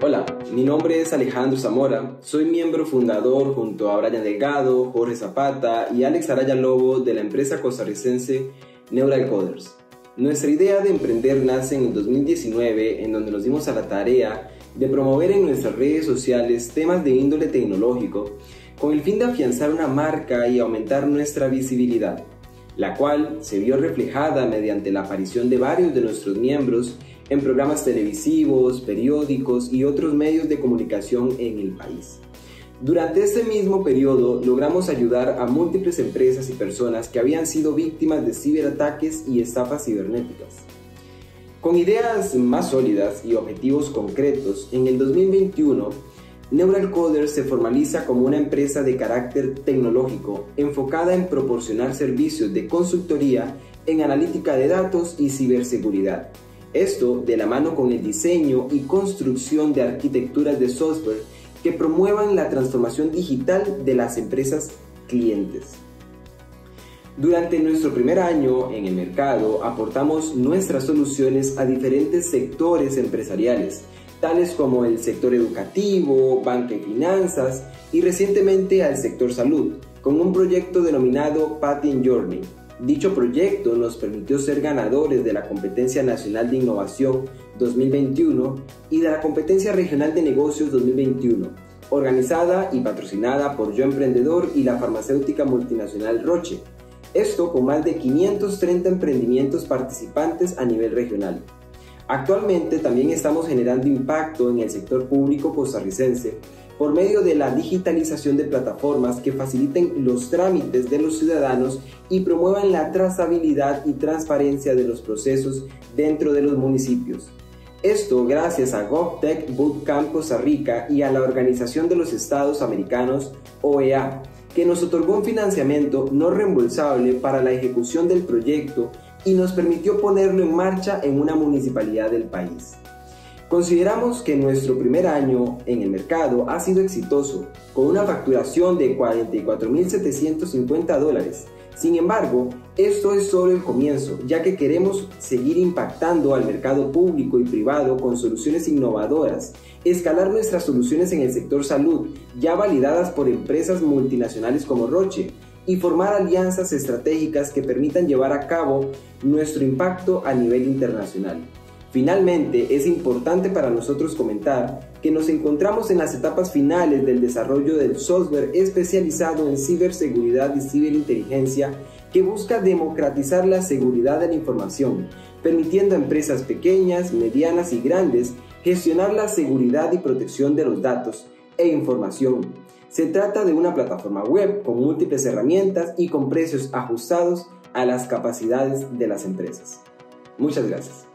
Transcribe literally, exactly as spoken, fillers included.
Hola, mi nombre es Alejandro Zamora, soy miembro fundador junto a Brian Delgado, Jorge Zapata y Alex Araya Lobo de la empresa costarricense Neural Coders. Nuestra idea de emprender nace en el dos mil diecinueve, en donde nos dimos a la tarea de promover en nuestras redes sociales temas de índole tecnológico con el fin de afianzar una marca y aumentar nuestra visibilidad, la cual se vio reflejada mediante la aparición de varios de nuestros miembros en programas televisivos, periódicos y otros medios de comunicación en el país. Durante este mismo periodo logramos ayudar a múltiples empresas y personas que habían sido víctimas de ciberataques y estafas cibernéticas. Con ideas más sólidas y objetivos concretos, en el dos mil veintiuno, Neural Coders se formaliza como una empresa de carácter tecnológico enfocada en proporcionar servicios de consultoría en analítica de datos y ciberseguridad. Esto de la mano con el diseño y construcción de arquitecturas de software que promuevan la transformación digital de las empresas clientes. Durante nuestro primer año en el mercado aportamos nuestras soluciones a diferentes sectores empresariales, tales como el sector educativo, banca y finanzas, y recientemente al sector salud, con un proyecto denominado Patent Journey. Dicho proyecto nos permitió ser ganadores de la Competencia Nacional de Innovación dos mil veintiuno y de la Competencia Regional de Negocios dos mil veintiuno, organizada y patrocinada por Yo Emprendedor y la farmacéutica multinacional Roche. Esto con más de quinientos treinta emprendimientos participantes a nivel regional. Actualmente también estamos generando impacto en el sector público costarricense por medio de la digitalización de plataformas que faciliten los trámites de los ciudadanos y promuevan la trazabilidad y transparencia de los procesos dentro de los municipios. Esto gracias a GovTech Bootcamp Costa Rica y a la Organización de los Estados Americanos, O E A, que nos otorgó un financiamiento no reembolsable para la ejecución del proyecto y nos permitió ponerlo en marcha en una municipalidad del país. Consideramos que nuestro primer año en el mercado ha sido exitoso, con una facturación de cuarenta y cuatro mil setecientos cincuenta dólares. Sin embargo, esto es solo el comienzo, ya que queremos seguir impactando al mercado público y privado con soluciones innovadoras, escalar nuestras soluciones en el sector salud, ya validadas por empresas multinacionales como Roche, y formar alianzas estratégicas que permitan llevar a cabo nuestro impacto a nivel internacional. Finalmente, es importante para nosotros comentar que nos encontramos en las etapas finales del desarrollo del software especializado en ciberseguridad y ciberinteligencia que busca democratizar la seguridad de la información, permitiendo a empresas pequeñas, medianas y grandes gestionar la seguridad y protección de los datos e información. Se trata de una plataforma web con múltiples herramientas y con precios ajustados a las capacidades de las empresas. Muchas gracias.